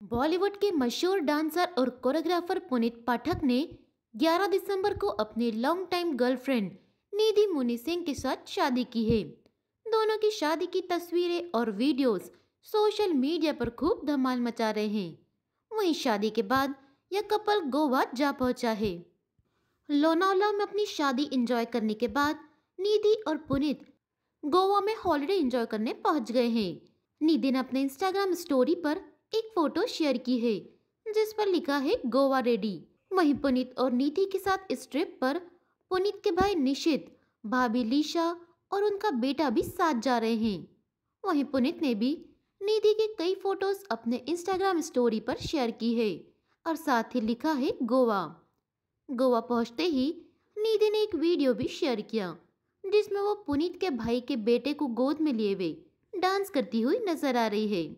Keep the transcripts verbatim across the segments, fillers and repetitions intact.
बॉलीवुड के मशहूर डांसर और कोरियोग्राफर पुनीत पाठक ने ग्यारह दिसंबर को अपने लॉन्ग टाइम गर्लफ्रेंड निधि मुनि सिंह के साथ शादी की है। दोनों की शादी की तस्वीरें और वीडियोस सोशल मीडिया पर खूब धमाल मचा रहे हैं। वहीं शादी के बाद यह कपल गोवा जा पहुंचा है। लोनावला में अपनी शादी एंजॉय करने के बाद निधि और पुनीत गोवा में हॉलिडे एंजॉय करने पहुंच गए हैं। निधि ने अपने इंस्टाग्राम स्टोरी पर एक फोटो शेयर की है जिस पर लिखा है गोवा रेडी। वहीं पुनीत और निधि के साथ इस ट्रिप पर पुनीत के भाई निशित, भाभी लीशा और उनका बेटा भी साथ जा रहे हैं। वहीं पुनीत ने भी निधि के कई फोटोज अपने इंस्टाग्राम स्टोरी पर शेयर की है और साथ ही लिखा है गोवा। गोवा पहुंचते ही निधि ने एक वीडियो भी शेयर किया जिसमें वो पुनीत के भाई के बेटे को गोद में लिए हुए डांस करती हुई नजर आ रही है।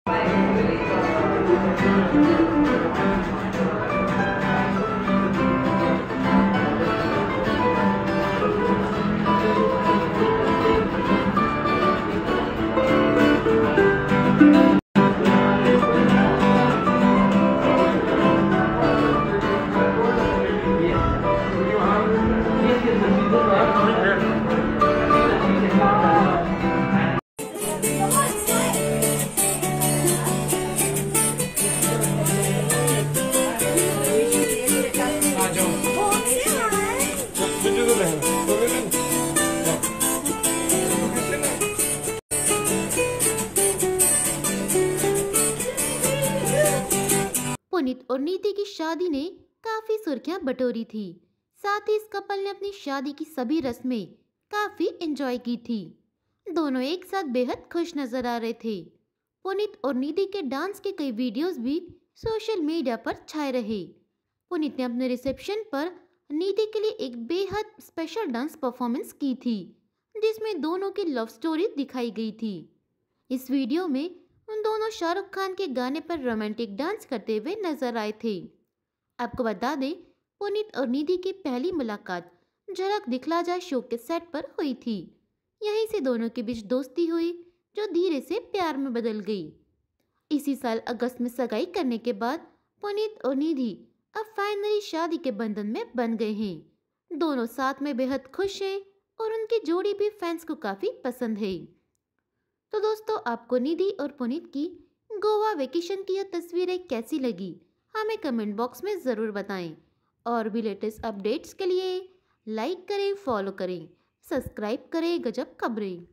पुनीत और निधि की शादी ने काफी सुर्खियां बटोरी थी। साथ ही इस कपल ने अपनी शादी की सभी रस्में काफी एंजॉय की थी। दोनों एक साथ बेहद खुश नजर आ रहे थे। पुनीत और निधि के डांस के कई वीडियोस भी सोशल मीडिया पर छाए रहे। पुनीत ने अपने रिसेप्शन पर निधि के लिए एक बेहद स्पेशल डांस परफॉर्मेंस की थी जिसमें दोनों की लव स्टोरी दिखाई गई थी। इस वीडियो में उन दोनों शाहरुख खान के गाने पर रोमांटिक डांस करते हुए नजर आए थे। आपको बता दें, पुनीत और निधि की पहली मुलाकात झलक दिखला जा शो के सेट पर हुई थी। यहीं से दोनों के बीच दोस्ती हुई जो धीरे से प्यार में बदल गई। इसी साल अगस्त में सगाई करने के बाद पुनीत और निधि अब फाइनली शादी के बंधन में बन गए हैं। दोनों साथ में बेहद खुश हैं और उनकी जोड़ी भी फैंस को काफी पसंद है। तो दोस्तों, आपको निधि और पुनीत की गोवा वेकेशन की यह तस्वीरें कैसी लगी हमें कमेंट बॉक्स में ज़रूर बताएं। और भी लेटेस्ट अपडेट्स के लिए लाइक करें, फॉलो करें, सब्सक्राइब करें गजब खबरें।